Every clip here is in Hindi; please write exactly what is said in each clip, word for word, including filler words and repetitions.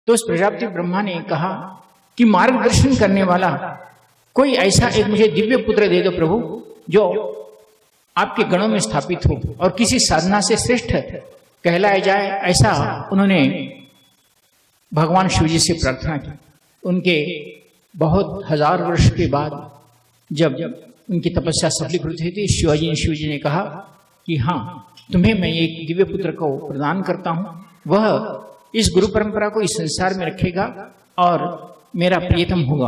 तो उस प्रजापति ब्रह्मा ने कहा कि मार्गदर्शन करने वाला कोई ऐसा एक मुझे दिव्य पुत्र दे दो प्रभु, जो आपके गणों में स्थापित हो और किसी साधना से श्रेष्ठ कहलाया जाए। ऐसा उन्होंने भगवान शिव जी से प्रार्थना की। उनके बहुत हजार वर्ष के बाद जब उनकी तपस्या सफलीकृत हुई थी, शिवाजी ने शिव जी ने कहा कि हाँ, तुम्हें मैं एक दिव्य पुत्र को प्रदान करता हूं, वह इस गुरु परंपरा को इस संसार में रखेगा और मेरा प्रियतम होगा।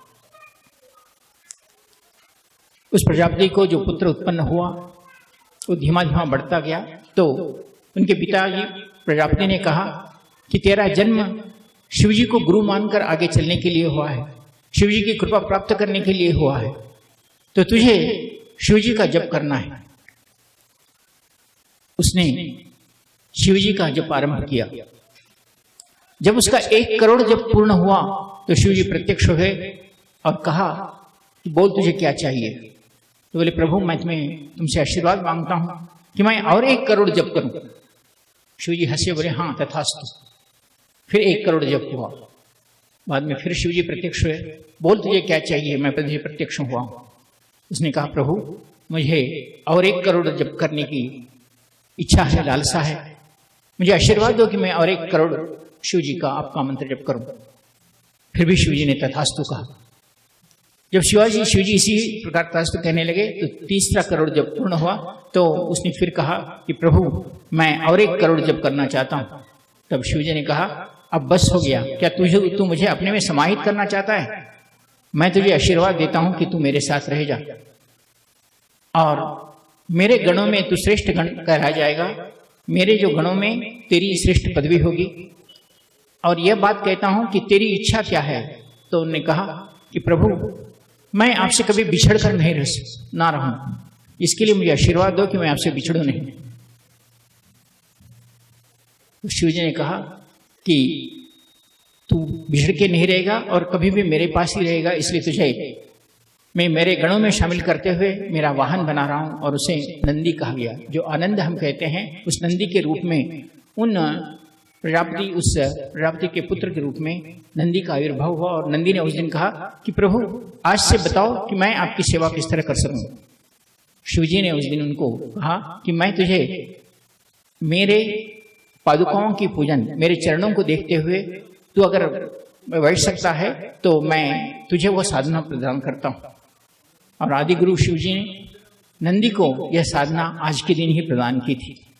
उस प्रजापति को जो पुत्र उत्पन्न हुआ वो धीमा धीमा बढ़ता गया। तो उनके पिताजी प्रजापति ने कहा कि तेरा जन्म शिवजी को गुरु मानकर आगे चलने के लिए हुआ है, शिवजी की कृपा प्राप्त करने के लिए हुआ है, तो तुझे शिवजी का जप करना है। उसने शिवजी का जप आरंभ किया। जब उसका एक करोड़ जप पूर्ण हुआ तो शिवजी प्रत्यक्ष हुए और कहा कि बोल तुझे क्या चाहिए। तो बोले प्रभु, मैं तुम्हें तुमसे आशीर्वाद मांगता हूं कि मैं और एक करोड़ जप करूं। शिवजी हंसे, बोले हाँ तथास्तु। फिर एक करोड़ जप हुआ। बाद में फिर शिवजी प्रत्यक्ष हुए, बोल तुझे क्या चाहिए, मैं तुझे प्रत्यक्ष हुआ हूं। उसने कहा प्रभु, मुझे और एक करोड़ जप करने की इच्छा है, लालसा है, मुझे आशीर्वाद दो कि मैं और एक करोड़ शिवजी का आपका मंत्र जप करूं। फिर भी शिवजी ने तथास्तु कहा। जब शिवाजी शिवजी इसी प्रकार तथास्तु कहने लगे तो तीसरा करोड़ जब पूर्ण हुआ तो उसने फिर कहा कि प्रभु, मैं और एक करोड़ जप करना चाहता हूं। तब शिवजी ने कहा अब बस हो गया, क्या तुझे तू मुझे अपने में समाहित करना चाहता है? मैं तुझे आशीर्वाद देता हूं कि तू मेरे साथ रह जा और मेरे गणों में तू श्रेष्ठ गण कहलाया जाएगा, मेरे जो गणों में तेरी श्रेष्ठ पदवी होगी। और यह बात कहता हूं कि तेरी इच्छा क्या है? तो उन्होंने कहा कि प्रभु, मैं आपसे कभी बिछड़ कर नहीं रह ना रहूं, इसके लिए मुझे आशीर्वाद दो कि मैं आपसे बिछड़ू नहीं। तो शिवजी ने कहा कि तू बिछड़ के नहीं रहेगा और कभी भी मेरे पास ही रहेगा, इसलिए तुझे मैं मेरे गणों में शामिल करते हुए मेरा वाहन बना रहा हूं। और उसे नंदी कहा गया, जो आनंद हम कहते हैं। उस नंदी के रूप में उन प्रजापति उस प्रजापति के पुत्र के रूप में नंदी का आविर्भाव हुआ। और नंदी ने उस दिन कहा कि प्रभु, आज से बताओ कि मैं आपकी सेवा किस तरह कर सकूं। शिवजी ने उस दिन उनको कहा कि मैं तुझे मेरे पादुकाओं की पूजन, मेरे चरणों को देखते हुए तू अगर बैठ सकता है तो मैं तुझे वह साधना प्रदान करता हूं। और आदि गुरु शिवजी ने नंदी को यह साधना आज के दिन ही प्रदान की थी।